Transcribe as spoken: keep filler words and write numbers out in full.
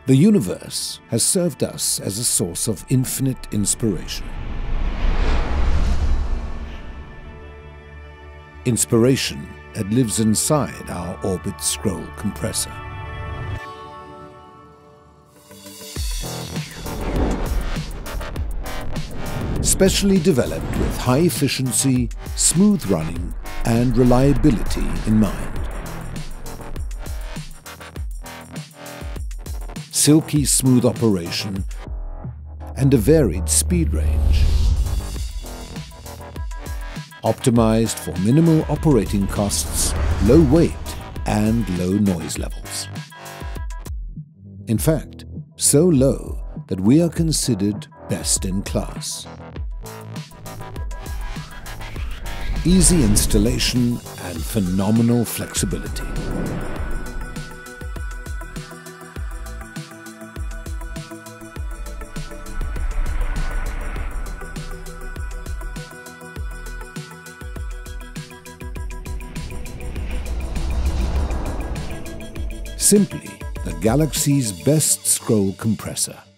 The universe has served us as a source of infinite inspiration. Inspiration that lives inside our orbit scroll compressor. Specially developed with high efficiency, smooth running and reliability in mind. Silky smooth operation and a varied speed range. Optimized for minimal operating costs, low weight and low noise levels. In fact, so low that we are considered best in class. Easy installation and phenomenal flexibility. Simply the galaxy's best scroll compressor.